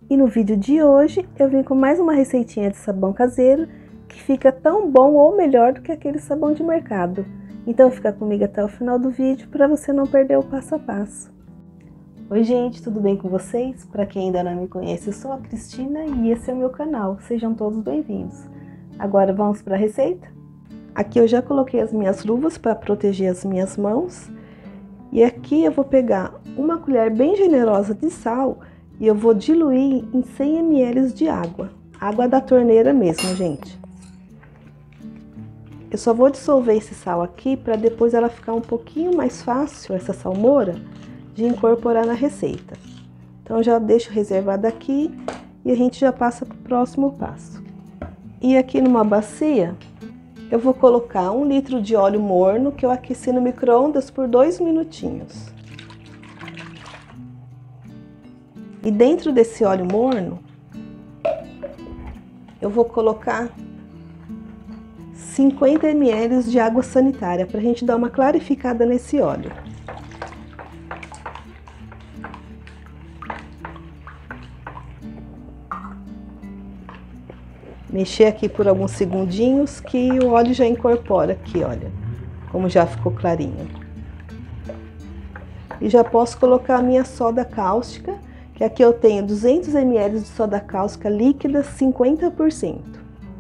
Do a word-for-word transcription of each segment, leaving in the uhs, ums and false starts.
E no vídeo de hoje eu vim com mais uma receitinha de sabão caseiro que fica tão bom ou melhor do que aquele sabão de mercado. Então fica comigo até o final do vídeo para você não perder o passo a passo. Oi gente, tudo bem com vocês? Para quem ainda não me conhece, eu sou a Cristina e esse é o meu canal. Sejam todos bem-vindos. Agora vamos para a receita? Aqui eu já coloquei as minhas luvas para proteger as minhas mãos. E aqui eu vou pegar uma colher bem generosa de sal e eu vou diluir em cem mililitros de água. Água da torneira mesmo, gente. Eu só vou dissolver esse sal aqui para depois ela ficar um pouquinho mais fácil, essa salmoura, de incorporar na receita. Então já deixo reservado aqui e a gente já passa para o próximo passo. E aqui numa bacia eu vou colocar um litro de óleo morno que eu aqueci no micro-ondas por dois minutinhos. E dentro desse óleo morno, eu vou colocar cinquenta mililitros de água sanitária para a gente dar uma clarificada nesse óleo. Mexer aqui por alguns segundinhos que o óleo já incorpora aqui, olha, como já ficou clarinho. E já posso colocar a minha soda cáustica, que aqui eu tenho duzentos mililitros de soda cáustica líquida, cinquenta por cento.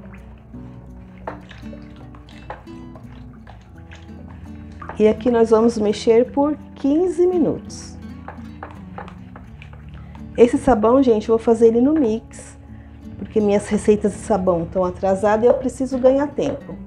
E aqui nós vamos mexer por quinze minutos. Esse sabão, gente, eu vou fazer ele no mix, porque minhas receitas de sabão estão atrasadas e eu preciso ganhar tempo.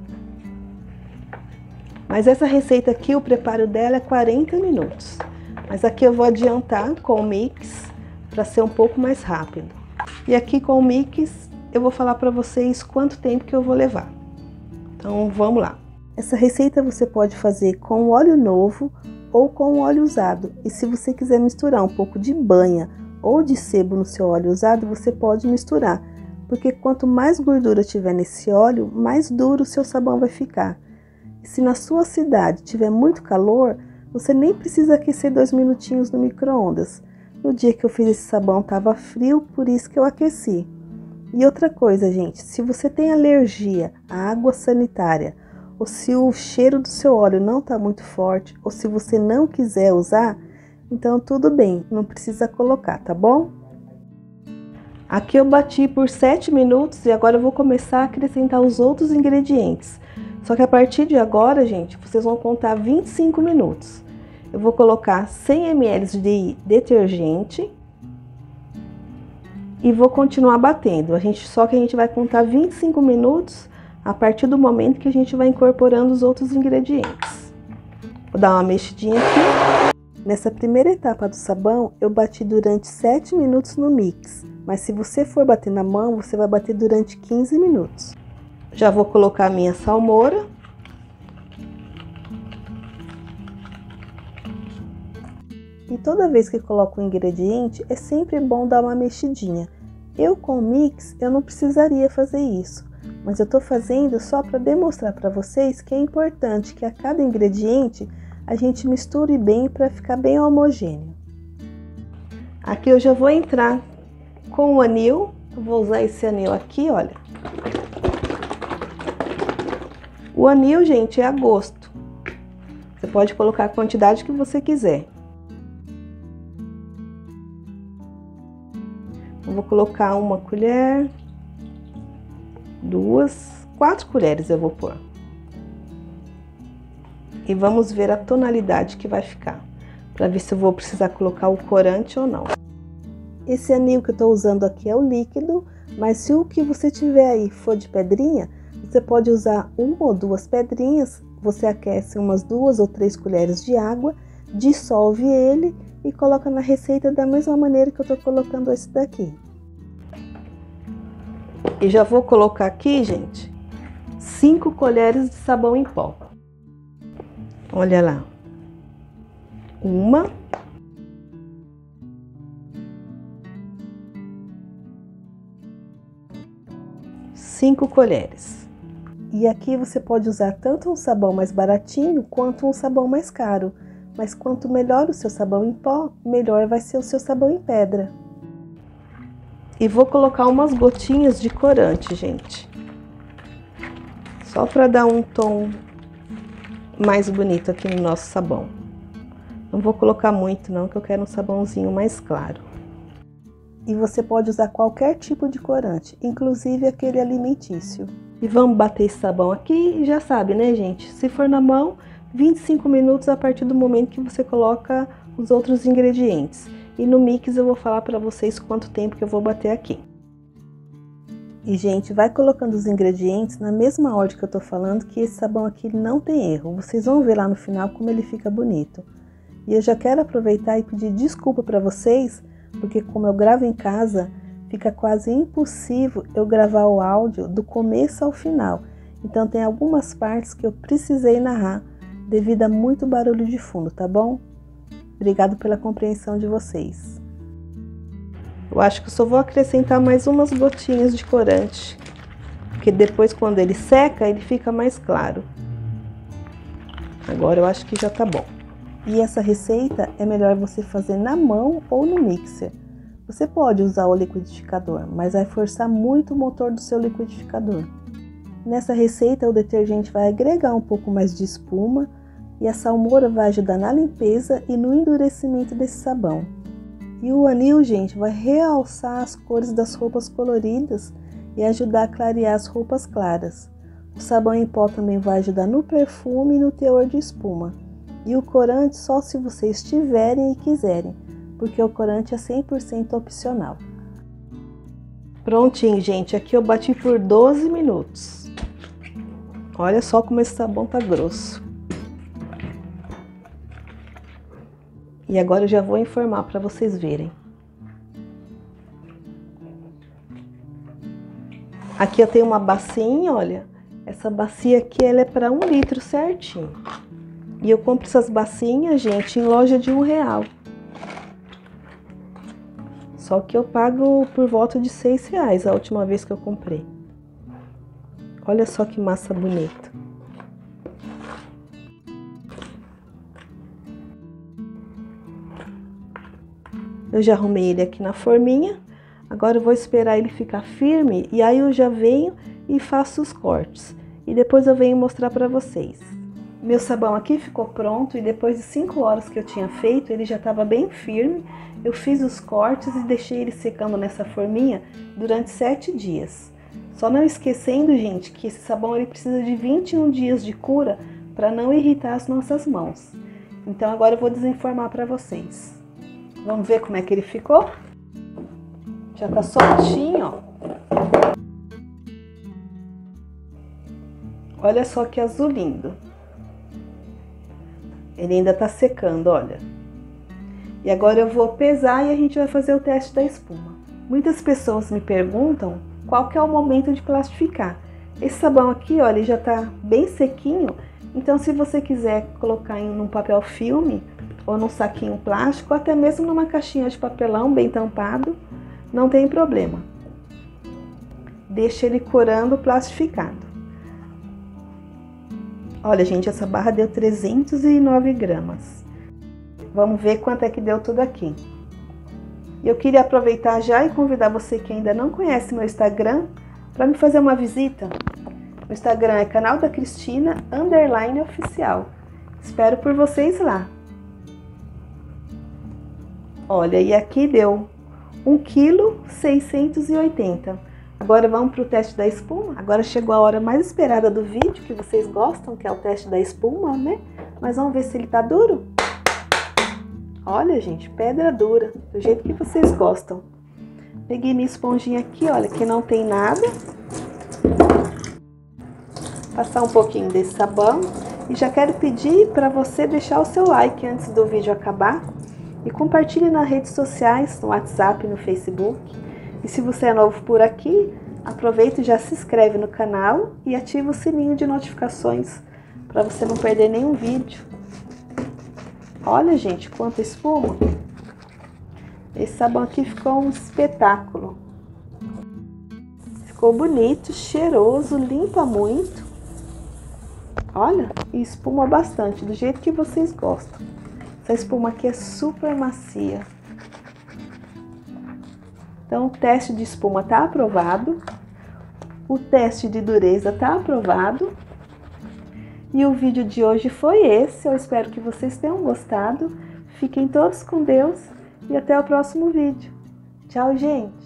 Mas essa receita aqui, o preparo dela é quarenta minutos. Mas aqui eu vou adiantar com o mix para ser um pouco mais rápido. E aqui com o mix eu vou falar para vocês quanto tempo que eu vou levar. Então vamos lá. Essa receita você pode fazer com óleo novo ou com óleo usado. E se você quiser misturar um pouco de banha ou de sebo no seu óleo usado, você pode misturar. Porque quanto mais gordura tiver nesse óleo, mais duro o seu sabão vai ficar. E se na sua cidade tiver muito calor, você nem precisa aquecer dois minutinhos no micro-ondas. No dia que eu fiz esse sabão estava frio, por isso que eu aqueci. E outra coisa, gente, se você tem alergia à água sanitária, ou se o cheiro do seu óleo não está muito forte, ou se você não quiser usar, então tudo bem, não precisa colocar, tá bom? Aqui eu bati por sete minutos e agora eu vou começar a acrescentar os outros ingredientes. Só que a partir de agora, gente, vocês vão contar vinte e cinco minutos. Eu vou colocar cem mililitros de detergente e vou continuar batendo. A gente, só que a gente vai contar vinte e cinco minutos a partir do momento que a gente vai incorporando os outros ingredientes. Vou dar uma mexidinha aqui. Nessa primeira etapa do sabão, eu bati durante sete minutos no mix. Mas se você for bater na mão, você vai bater durante quinze minutos. Já vou colocar a minha salmoura. E toda vez que coloco um ingrediente, é sempre bom dar uma mexidinha. Eu com o mix, eu não precisaria fazer isso, mas eu tô fazendo só para demonstrar para vocês que é importante que a cada ingrediente a gente misture bem para ficar bem homogêneo. Aqui eu já vou entrar com o anil, eu vou usar esse anil aqui, olha. O anil, gente, é a gosto. Você pode colocar a quantidade que você quiser. Eu vou colocar uma colher, duas, quatro colheres eu vou pôr. E vamos ver a tonalidade que vai ficar, para ver se eu vou precisar colocar o corante ou não. Esse anil que eu tô usando aqui é o líquido, mas se o que você tiver aí for de pedrinha, você pode usar uma ou duas pedrinhas, você aquece umas duas ou três colheres de água, dissolve ele e coloca na receita da mesma maneira que eu tô colocando esse daqui. E já vou colocar aqui, gente, cinco colheres de sabão em pó. Olha lá. Uma. Cinco colheres. E aqui você pode usar tanto um sabão mais baratinho quanto um sabão mais caro. Mas quanto melhor o seu sabão em pó, melhor vai ser o seu sabão em pedra. E vou colocar umas gotinhas de corante, gente. Só para dar um tom mais bonito aqui no nosso sabão. Não vou colocar muito não, que eu quero um sabãozinho mais claro. E você pode usar qualquer tipo de corante, inclusive aquele alimentício. E vamos bater esse sabão aqui e já sabe, né, gente? Se for na mão, vinte e cinco minutos a partir do momento que você coloca os outros ingredientes. E no mix eu vou falar para vocês quanto tempo que eu vou bater aqui. E, gente, vai colocando os ingredientes na mesma ordem que eu tô falando, que esse sabão aqui não tem erro. Vocês vão ver lá no final como ele fica bonito. E eu já quero aproveitar e pedir desculpa para vocês, porque como eu gravo em casa, fica quase impossível eu gravar o áudio do começo ao final. Então tem algumas partes que eu precisei narrar, devido a muito barulho de fundo, tá bom? Obrigado pela compreensão de vocês. Eu acho que eu só vou acrescentar mais umas gotinhas de corante, porque depois quando ele seca, ele fica mais claro. Agora eu acho que já tá bom. E essa receita é melhor você fazer na mão ou no mixer. Você pode usar o liquidificador, mas vai forçar muito o motor do seu liquidificador. Nessa receita o detergente vai agregar um pouco mais de espuma e a salmoura vai ajudar na limpeza e no endurecimento desse sabão. E o anil, gente, vai realçar as cores das roupas coloridas e ajudar a clarear as roupas claras. O sabão em pó também vai ajudar no perfume e no teor de espuma. E o corante só se vocês tiverem e quiserem, porque o corante é cem por cento opcional. Prontinho, gente, aqui eu bati por doze minutos. Olha só como esse sabão tá grosso. E agora eu já vou informar para vocês verem. Aqui eu tenho uma bacinha, olha. Essa bacia aqui ela é para um litro certinho. E eu compro essas bacinhas, gente, em loja de um real. Só que eu pago por volta de seis reais a última vez que eu comprei. Olha só que massa bonita. Eu já arrumei ele aqui na forminha. Agora eu vou esperar ele ficar firme e aí eu já venho e faço os cortes. E depois eu venho mostrar para vocês. Meu sabão aqui ficou pronto e depois de cinco horas que eu tinha feito, ele já estava bem firme. Eu fiz os cortes e deixei ele secando nessa forminha durante sete dias. Só não esquecendo, gente, que esse sabão ele precisa de vinte e um dias de cura para não irritar as nossas mãos. Então agora eu vou desenformar para vocês. Vamos ver como é que ele ficou? Já tá soltinho, ó. Olha só que azul lindo. Ele ainda tá secando, olha. E agora eu vou pesar e a gente vai fazer o teste da espuma. Muitas pessoas me perguntam qual que é o momento de plastificar. Esse sabão aqui, olha, ele já tá bem sequinho. Então se você quiser colocar em um papel filme ou num saquinho plástico, ou até mesmo numa caixinha de papelão bem tampado, não tem problema. Deixa ele corando plastificado. Olha, gente, essa barra deu trezentos e nove gramas. Vamos ver quanto é que deu tudo aqui. Eu queria aproveitar já e convidar você que ainda não conhece meu Instagram para me fazer uma visita. O Instagram é canal da Cristina underline oficial. Espero por vocês lá. Olha, e aqui deu um quilo seiscentos e oitenta. Agora vamos para o teste da espuma. Agora chegou a hora mais esperada do vídeo, que vocês gostam, que é o teste da espuma, né? Mas vamos ver se ele tá duro. Olha, gente, pedra dura, do jeito que vocês gostam. Peguei minha esponjinha aqui, olha, que não tem nada. Passar um pouquinho desse sabão. E já quero pedir para você deixar o seu like antes do vídeo acabar. E compartilhe nas redes sociais, no WhatsApp, no Facebook. E se você é novo por aqui, aproveita e já se inscreve no canal e ativa o sininho de notificações para você não perder nenhum vídeo. Olha, gente, quanta espuma! Esse sabão aqui ficou um espetáculo. Ficou bonito, cheiroso, limpa muito. Olha, e espuma bastante, do jeito que vocês gostam. Essa espuma aqui é super macia. Então, o teste de espuma está aprovado, o teste de dureza está aprovado. E o vídeo de hoje foi esse. Eu espero que vocês tenham gostado. Fiquem todos com Deus e até o próximo vídeo. Tchau, gente!